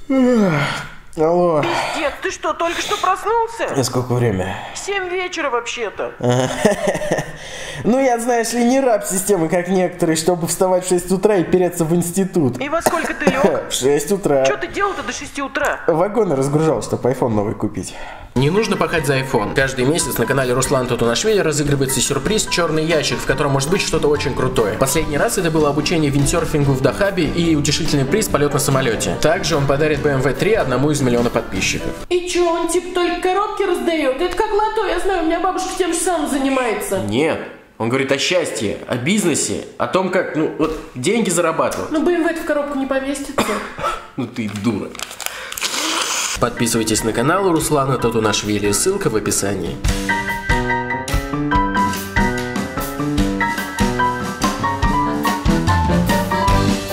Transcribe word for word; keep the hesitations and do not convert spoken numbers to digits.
Алло. Пиздец, ты что, только что проснулся? А сколько время? Семь вечера вообще-то. Ну, я, знаешь ли, не раб системы, как некоторые, чтобы вставать в шесть утра и переться в институт. И во сколько ты лег? В шесть утра. Что ты делал-то до шести утра? Вагоны разгружал, чтобы айфон новый купить. Не нужно пахать за iPhone. Каждый месяц на канале Руслана Татунашвили разыгрывается сюрприз «Черный ящик», в котором может быть что-то очень крутое. Последний раз это было обучение виндсерфингу в Дахабе и утешительный приз полет на самолете. Также он подарит бэ эм вэ три одному из миллиона подписчиков. И чё, он типа только коробки раздает? Это как лото, я знаю, у меня бабушка тем же самым занимается. Нет. Он говорит о счастье, о бизнесе, о том, как, ну, вот, деньги зарабатывать. Ну, бэ эм вэ в коробку не поместится. Ну ты дура. Подписывайтесь на канал Руслана Татунашвили, ссылка в описании.